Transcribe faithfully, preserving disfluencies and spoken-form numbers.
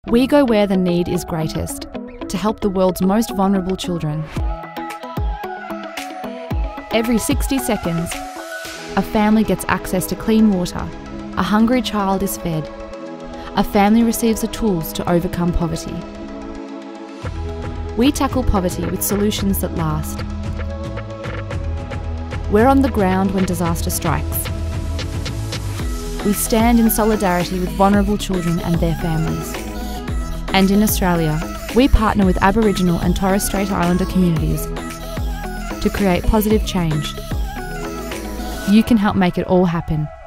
We go where the need is greatest to help the world's most vulnerable children. Every sixty seconds, a family gets access to clean water, a hungry child is fed, a family receives the tools to overcome poverty. We tackle poverty with solutions that last. We're on the ground when disaster strikes. We stand in solidarity with vulnerable children and their families. And in Australia, we partner with Aboriginal and Torres Strait Islander communities to create positive change. You can help make it all happen.